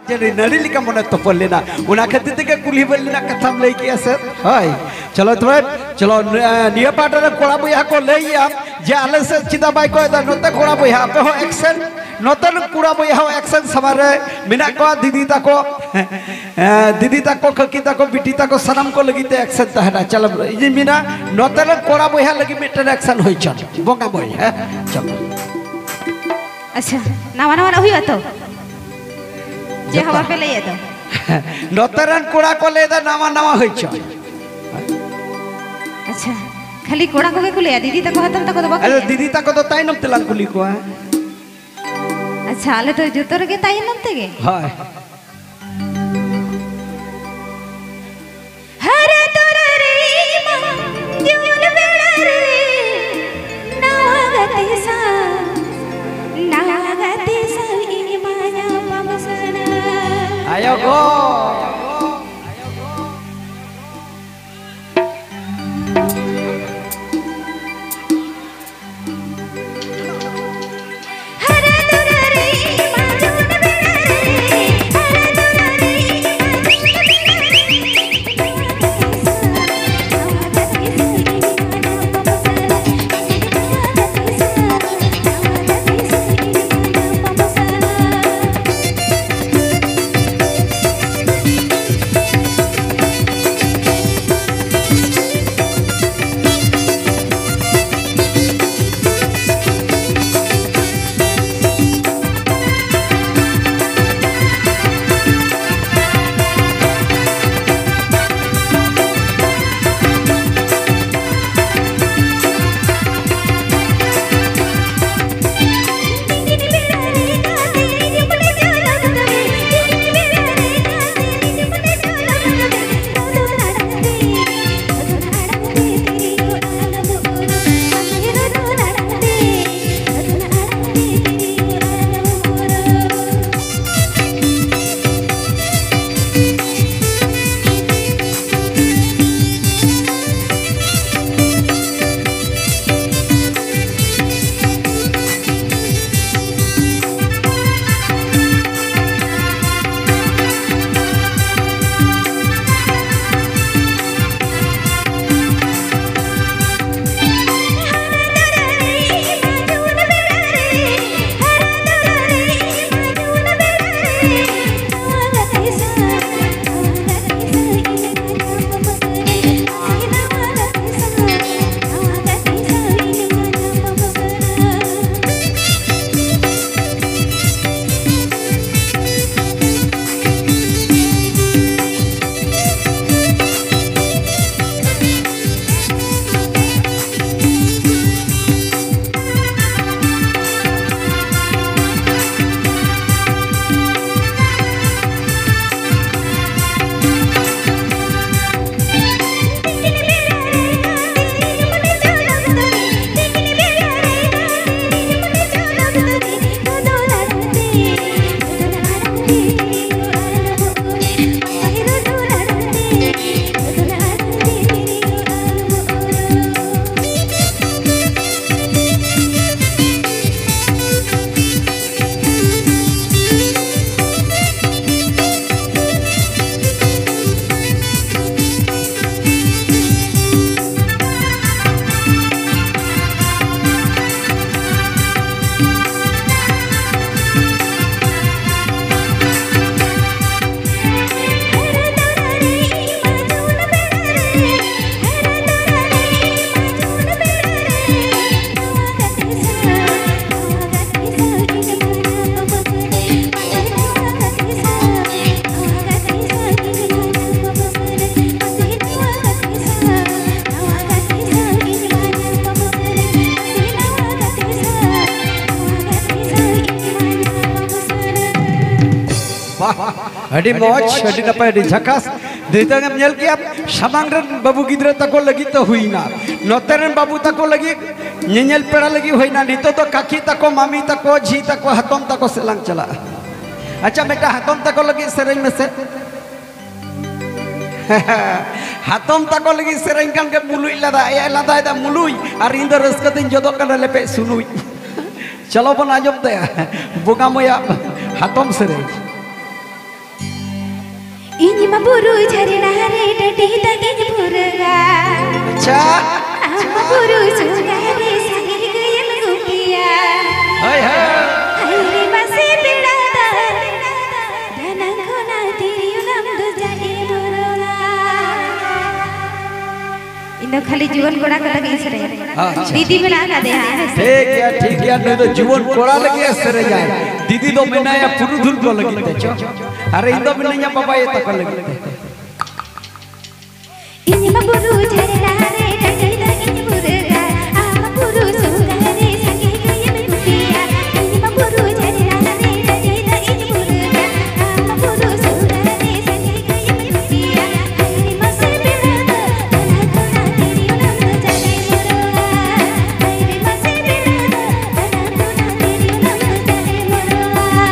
जरी नड़ी लिका मन तपल लेना उना खातिर ते कुली बल लेना कथाम लई किया सर हाय चलो तो चलो निया पाटा रे कोड़ा बया को लईया जे आले से चिदा बाई को दा नते कोड़ा बया पे हो एक्शन नतन कोड़ा बया हो एक्शन समारे मिना को दीदी ताको खकी ताको बिटी ताको सनम को लगी ते एक्शन तहरा चलो इजे मिना नतन कोड़ा बया लगी मिटन एक्शन होई चल बोंगा बोय है चलो अच्छा नवा नवा हुई तो जे हवा पे ले तो नतरन कोड़ा को ले दा नवा नवा होई चल अच्छा खाली कोड़ा को के ले दीदी तको हतम तको तो अरे दीदी तको तो ताइनम तेलान कुली को अच्छा आले तो जुतर के ताइनम तेगे हाय हरे तोरे मा जुन बेड़ा रे नागते सा इनी माया पमसना आयो गो अड़ी मौज अड़ी नपाय अड़ी झकास देतांगम नेल के आप सामांगरन बाबू गिद्रा तको लगी तो हुईना नोतेरन बाबू तको लगी नेल पेड़ा लगी हुईना नितो तो काकी तको मामी तको झी तको हतम तको सेलांग चला अच्छा बेटा हतम तको लगी सेरेंग में से हतम तको लगी सेरेंग कान के मुलुई लदा ए लदा दा मुलुई और इन द रस्कतिन जदो कन लेपे सुनुई चलो बन आजम ते बोगा मोया हतम सेरेंग इन मबुरु झरना रे डटी तगिन पुरगा अच्छा मबुरु सुगा रे संगे गयल गुपिया हाय हाय हरे बसे बिड़ादा धना कोना तिरियु नमदु जाए मोरला इनो खाली जीवन कोड़ा का लगे इसरे दीदी मिला का दे ठीक है नहीं तो जीवन कोड़ा लगे इसरे जाए दीदी तो मैंने या पुरुधुल को लगी थे चो अरे इंदो में नहीं पापा ये तो कर लगी इन मबुरु झरना रे डटी तगिन पुरगा मबुरु सुगा रे संगे गयल गुपिया इन मबुरु झरना रे डटी तगिन पुरगा मबुरु सुगा रे संगे गयल गुपिया हरे मसे बिड़ादा धना कोना तिरियु नमदु जाए मोरला हरे मसे बिड़ादा धना कोना तिरियु नमदु जाए मोरला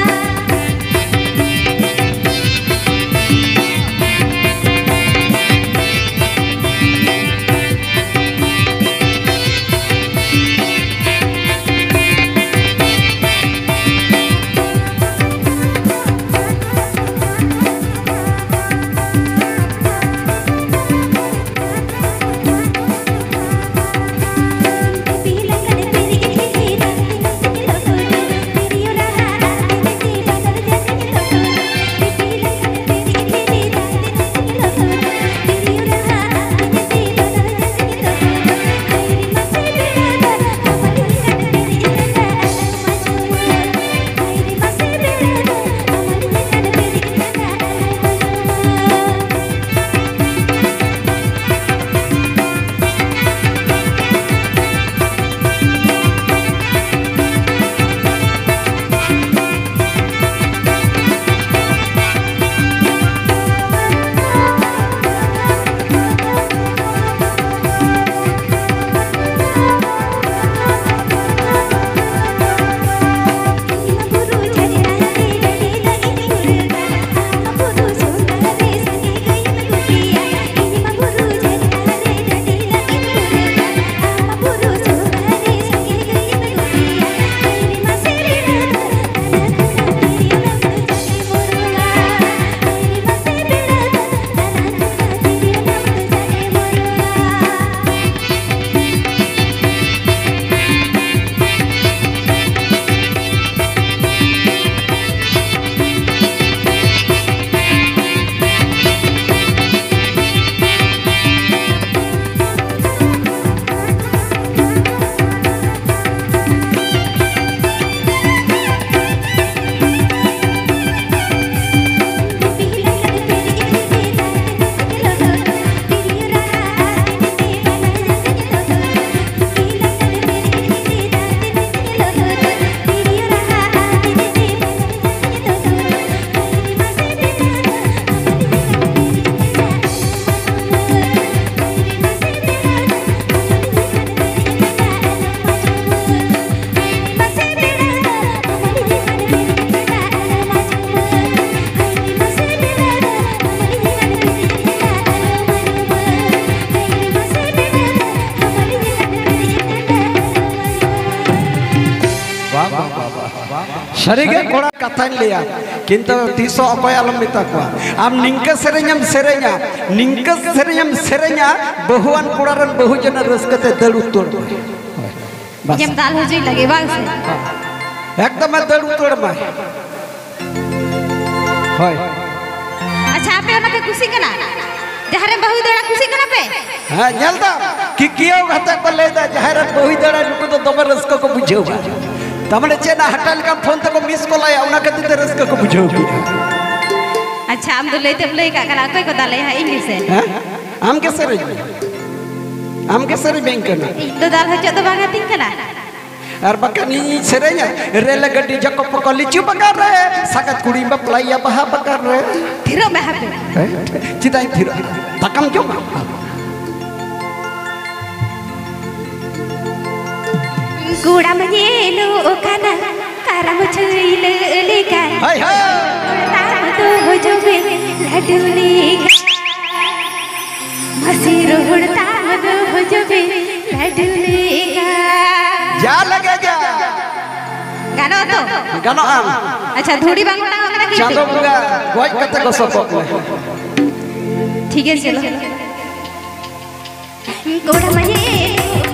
सरिगे कोड़ा कथा लिया किंतु तीसो अकोय आलम मिता को आम निंका सेरेñam सेरेña निंका सेरेñam सेरेña बहुआन कोड़ारन बहुजन रसकते दल उतोड़ जम दाल हो जाई लगे बाग से एकदम दल उतोड़ मा होय अच्छा आपे ओना पे खुशी कना जहरे बहु देड़ा खुशी कना पे हां जल्दा कि कियो गते को लेदा जहरे बहु देड़ा नुको तो दबर रसक को बुझेगा तमने चेना हटल का फोन तक मिस को लाया उना कते ते रसक को बुझेगी अच्छा हम तो लेते ले का कला कोई को दाले है इंग्लिश से हम के सरे बैंक ना तो दाल हो तो बागा तीन कना और बकनी सेरेña रेल गड्डी जको पको लिचू बकार रे सागत कुड़ी बपलाया बहा बकार रे थिरो बहा पे चिताई थिरो तकम क्यों गुड़ा मजेलो ओकाना कारम छइले लेका हाय हाय ताम तो हो जोबे लडुली मसीरो हुड़ता हो जोबे लडुली जा लगेगा गानो तो गानो आम अच्छा धूड़ी बांगड़ा ओकरा की चांदो बुगा गोय कते को सपो ठीक है चलो कोड़ा मजे